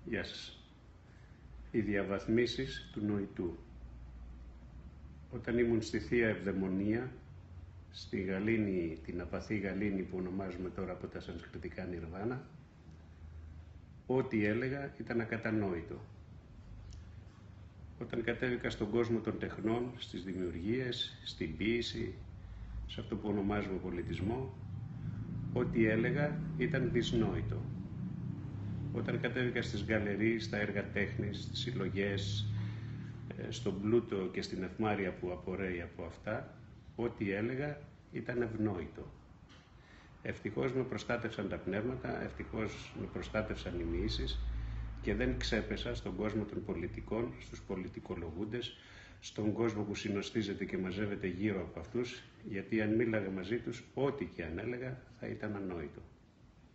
Γεια σας. Οι διαβαθμίσεις του νοητού. Όταν ήμουν στη Θεία Ευδαιμονία, στη γαλήνη, την απαθή γαλήνη που ονομάζουμε τώρα από τα σανσκριτικά Νιρβάνα, ό,τι έλεγα ήταν ακατανόητο. Όταν κατέβηκα στον κόσμο των τεχνών, στις δημιουργίες, στην ποίηση, σε αυτό που ονομάζουμε πολιτισμό, ό,τι έλεγα ήταν δυσνόητο. Όταν κατέβηκα στις γκαλερίες, στα έργα τέχνης, στις συλλογές, στον πλούτο και στην ευμάρεια που απορρέει από αυτά, ό,τι έλεγα ήταν ευνόητο. Ευτυχώς με προστάτευσαν τα πνεύματα, ευτυχώς με προστάτευσαν οι μοιήσεις και δεν ξέπεσα στον κόσμο των πολιτικών, στους πολιτικολογούντες, στον κόσμο που συνοστίζεται και μαζεύεται γύρω από αυτούς, γιατί αν μίλαγα μαζί τους, ό,τι και αν έλεγα θα ήταν ανόητο.